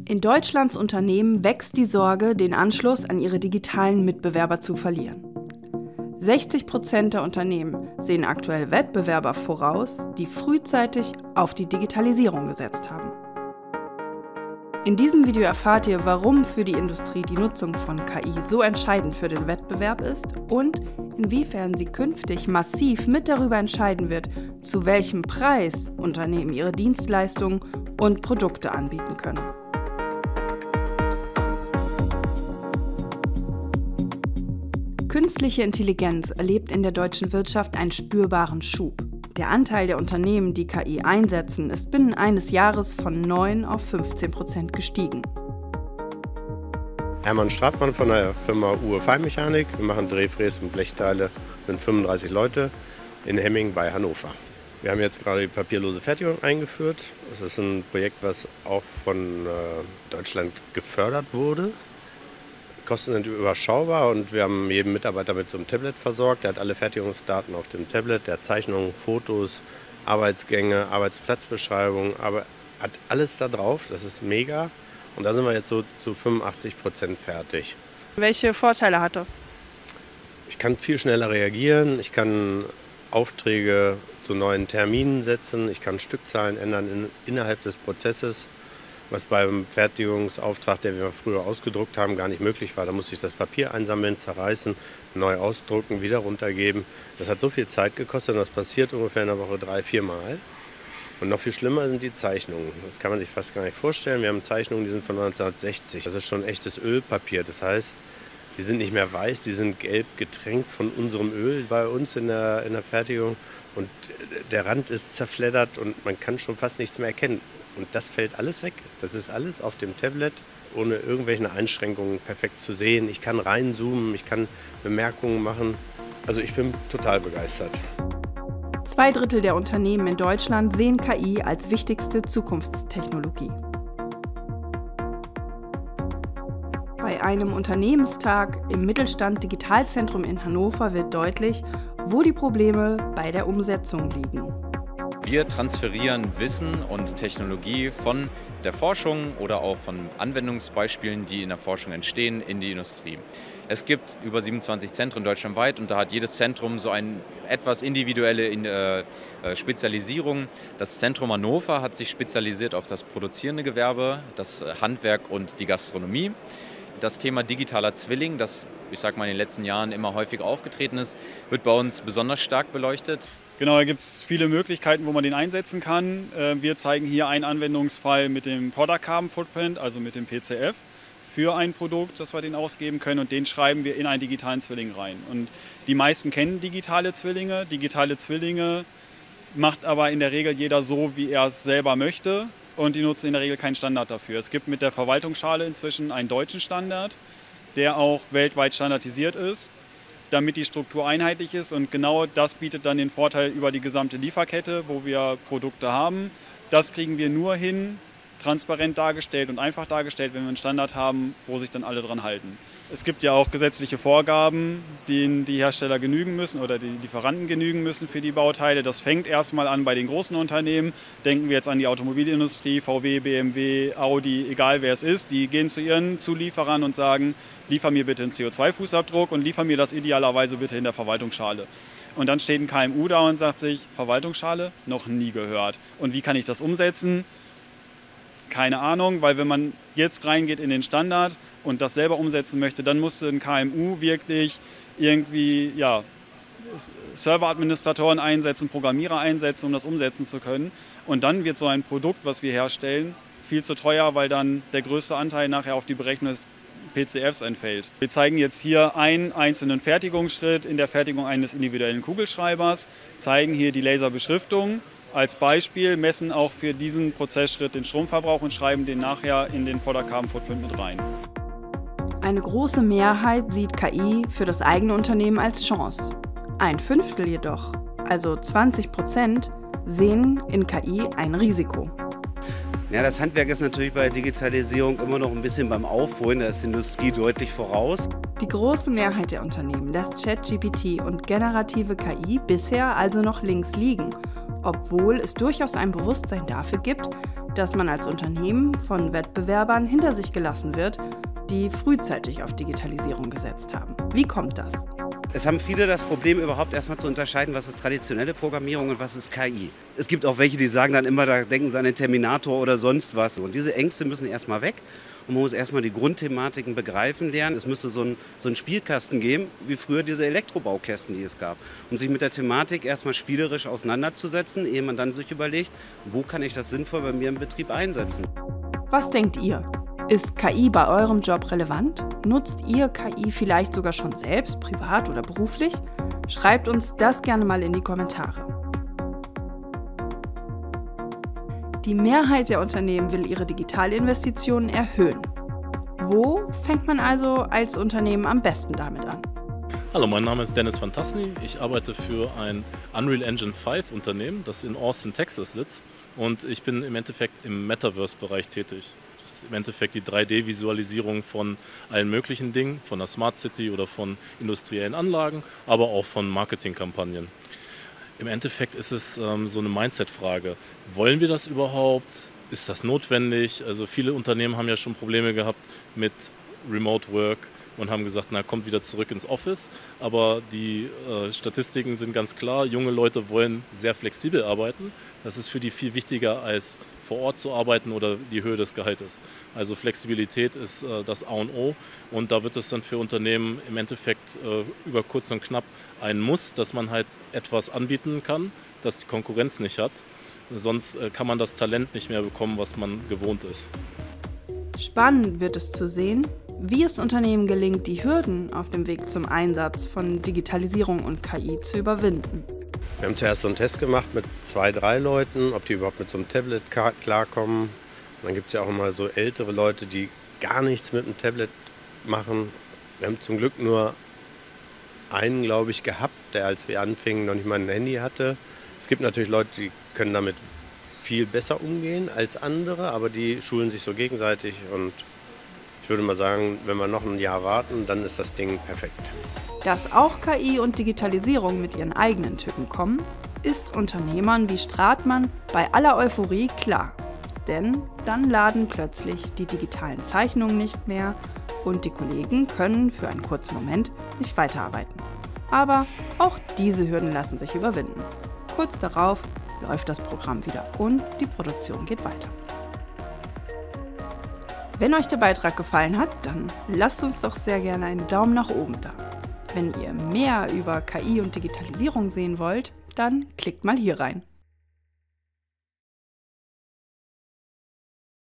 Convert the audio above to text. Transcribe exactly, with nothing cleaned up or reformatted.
In Deutschlands Unternehmen wächst die Sorge, den Anschluss an ihre digitalen Mitbewerber zu verlieren. sechzig Prozent der Unternehmen sehen aktuell Wettbewerber voraus, die frühzeitig auf die Digitalisierung gesetzt haben. In diesem Video erfahrt ihr, warum für die Industrie die Nutzung von K I so entscheidend für den Wettbewerb ist und inwiefern sie künftig massiv mit darüber entscheiden wird, zu welchem Preis Unternehmen ihre Dienstleistungen und Produkte anbieten können. Künstliche Intelligenz erlebt in der deutschen Wirtschaft einen spürbaren Schub. Der Anteil der Unternehmen, die K I einsetzen, ist binnen eines Jahres von neun auf fünfzehn Prozent gestiegen. Hermann Stratmann von der Firma Uhr Feinmechanik. Wir machen Drehfräsen und Blechteile, sind fünfunddreißig Leute in Hemming bei Hannover. Wir haben jetzt gerade die papierlose Fertigung eingeführt. Das ist ein Projekt, was auch von äh, Deutschland gefördert wurde. Kosten sind überschaubar und wir haben jeden Mitarbeiter mit so einem Tablet versorgt. Der hat alle Fertigungsdaten auf dem Tablet, der hat Zeichnungen, Fotos, Arbeitsgänge, Arbeitsplatzbeschreibungen, aber hat alles da drauf. Das ist mega. Und da sind wir jetzt so zu fünfundachtzig Prozent fertig. Welche Vorteile hat das? Ich kann viel schneller reagieren, ich kann Aufträge zu neuen Terminen setzen, ich kann Stückzahlen ändern in, innerhalb des Prozesses, was beim Fertigungsauftrag, den wir früher ausgedruckt haben, gar nicht möglich war. Da musste ich das Papier einsammeln, zerreißen, neu ausdrucken, wieder runtergeben. Das hat so viel Zeit gekostet und das passiert ungefähr in der Woche drei, vier Mal. Und noch viel schlimmer sind die Zeichnungen. Das kann man sich fast gar nicht vorstellen. Wir haben Zeichnungen, die sind von neunzehnhundertsechzig. Das ist schon echtes Ölpapier. Das heißt, die sind nicht mehr weiß, die sind gelb getränkt von unserem Öl bei uns in der, in der Fertigung. Und der Rand ist zerfleddert und man kann schon fast nichts mehr erkennen. Und das fällt alles weg. Das ist alles auf dem Tablet, ohne irgendwelche Einschränkungen perfekt zu sehen. Ich kann reinzoomen, ich kann Bemerkungen machen. Also ich bin total begeistert. Zwei Drittel der Unternehmen in Deutschland sehen K I als wichtigste Zukunftstechnologie. Bei einem Unternehmenstag im Mittelstand Digitalzentrum in Hannover wird deutlich, wo die Probleme bei der Umsetzung liegen. Wir transferieren Wissen und Technologie von der Forschung oder auch von Anwendungsbeispielen, die in der Forschung entstehen, in die Industrie. Es gibt über siebenundzwanzig Zentren deutschlandweit und da hat jedes Zentrum so eine etwas individuelle in, äh, Spezialisierung. Das Zentrum Hannover hat sich spezialisiert auf das produzierende Gewerbe, das Handwerk und die Gastronomie. Das Thema digitaler Zwilling, das ich sag mal in den letzten Jahren immer häufiger aufgetreten ist, wird bei uns besonders stark beleuchtet. Genau, da gibt es viele Möglichkeiten, wo man den einsetzen kann. Wir zeigen hier einen Anwendungsfall mit dem Product Carbon Footprint, also mit dem P C F, für ein Produkt, das wir den ausgeben können und den schreiben wir in einen digitalen Zwilling rein. Und die meisten kennen digitale Zwillinge. Digitale Zwillinge macht aber in der Regel jeder so, wie er es selber möchte und die nutzen in der Regel keinen Standard dafür. Es gibt mit der Verwaltungsschale inzwischen einen deutschen Standard, der auch weltweit standardisiert ist, damit die Struktur einheitlich ist und genau das bietet dann den Vorteil über die gesamte Lieferkette, wo wir Produkte haben. Das kriegen wir nur hin, transparent dargestellt und einfach dargestellt, wenn wir einen Standard haben, wo sich dann alle dran halten. Es gibt ja auch gesetzliche Vorgaben, denen die Hersteller genügen müssen oder die Lieferanten genügen müssen für die Bauteile. Das fängt erstmal an bei den großen Unternehmen. Denken wir jetzt an die Automobilindustrie, V W, B M W, Audi, egal wer es ist. Die gehen zu ihren Zulieferern und sagen, liefer mir bitte einen C O zwei Fußabdruck und liefer mir das idealerweise bitte in der Verwaltungsschale. Und dann steht ein K M U da und sagt sich, Verwaltungsschale? Noch nie gehört. Und wie kann ich das umsetzen? Keine Ahnung, weil wenn man jetzt reingeht in den Standard und das selber umsetzen möchte, dann musste ein K M U wirklich irgendwie ja, Serveradministratoren einsetzen, Programmierer einsetzen, um das umsetzen zu können. Und dann wird so ein Produkt, was wir herstellen, viel zu teuer, weil dann der größte Anteil nachher auf die Berechnung des P C Fs entfällt. Wir zeigen jetzt hier einen einzelnen Fertigungsschritt in der Fertigung eines individuellen Kugelschreibers, zeigen hier die Laserbeschriftung. Als Beispiel messen auch für diesen Prozessschritt den Stromverbrauch und schreiben den nachher in den Product Carbon Footprint mit rein. Eine große Mehrheit sieht K I für das eigene Unternehmen als Chance. Ein Fünftel jedoch, also zwanzig Prozent, sehen in K I ein Risiko. Ja, das Handwerk ist natürlich bei Digitalisierung immer noch ein bisschen beim Aufholen, da ist die Industrie deutlich voraus. Die große Mehrheit der Unternehmen lässt ChatGPT und generative K I bisher also noch links liegen, obwohl es durchaus ein Bewusstsein dafür gibt, dass man als Unternehmen von Wettbewerbern hinter sich gelassen wird, die frühzeitig auf Digitalisierung gesetzt haben. Wie kommt das? Es haben viele das Problem, überhaupt erstmal zu unterscheiden, was ist traditionelle Programmierung und was ist K I. Es gibt auch welche, die sagen dann immer, da denken sie an den Terminator oder sonst was. Und diese Ängste müssen erstmal weg. Und man muss erstmal die Grundthematiken begreifen lernen. Es müsste so ein, so ein Spielkasten geben, wie früher diese Elektrobaukästen, die es gab. Um sich mit der Thematik erstmal spielerisch auseinanderzusetzen, ehe man dann sich überlegt, wo kann ich das sinnvoll bei mir im Betrieb einsetzen. Was denkt ihr? Ist K I bei eurem Job relevant? Nutzt ihr K I vielleicht sogar schon selbst, privat oder beruflich? Schreibt uns das gerne mal in die Kommentare. Die Mehrheit der Unternehmen will ihre Digitalinvestitionen erhöhen. Wo fängt man also als Unternehmen am besten damit an? Hallo, mein Name ist Dennis Fantasny. Ich arbeite für ein Unreal Engine fünf Unternehmen, das in Austin, Texas sitzt. Und ich bin im Endeffekt im Metaverse-Bereich tätig. Das ist im Endeffekt die drei D Visualisierung von allen möglichen Dingen, von der Smart City oder von industriellen Anlagen, aber auch von Marketingkampagnen. Im Endeffekt ist es ähm, so eine Mindset-Frage. Wollen wir das überhaupt? Ist das notwendig? Also viele Unternehmen haben ja schon Probleme gehabt mit Remote Work und haben gesagt, na, kommt wieder zurück ins Office. Aber die äh, Statistiken sind ganz klar, junge Leute wollen sehr flexibel arbeiten. Das ist für die viel wichtiger, als vor Ort zu arbeiten oder die Höhe des Gehaltes. Also Flexibilität ist äh, das A und O und da wird es dann für Unternehmen im Endeffekt äh, über kurz und knapp ein Muss, dass man halt etwas anbieten kann, das die Konkurrenz nicht hat. Sonst äh, kann man das Talent nicht mehr bekommen, was man gewohnt ist. Spannend wird es zu sehen, wie es Unternehmen gelingt, die Hürden auf dem Weg zum Einsatz von Digitalisierung und K I zu überwinden. Wir haben zuerst so einen Test gemacht mit zwei, drei Leuten, ob die überhaupt mit so einem Tablet klarkommen. Dann gibt es ja auch immer so ältere Leute, die gar nichts mit dem Tablet machen. Wir haben zum Glück nur einen, glaube ich, gehabt, der, als wir anfingen, noch nicht mal ein Handy hatte. Es gibt natürlich Leute, die können damit viel besser umgehen als andere, aber die schulen sich so gegenseitig. Und ich würde mal sagen, wenn wir noch ein Jahr warten, dann ist das Ding perfekt. Dass auch K I und Digitalisierung mit ihren eigenen Tücken kommen, ist Unternehmern wie Stratmann bei aller Euphorie klar. Denn dann laden plötzlich die digitalen Zeichnungen nicht mehr und die Kollegen können für einen kurzen Moment nicht weiterarbeiten. Aber auch diese Hürden lassen sich überwinden. Kurz darauf läuft das Programm wieder und die Produktion geht weiter. Wenn euch der Beitrag gefallen hat, dann lasst uns doch sehr gerne einen Daumen nach oben da. Wenn ihr mehr über K I und Digitalisierung sehen wollt, dann klickt mal hier rein.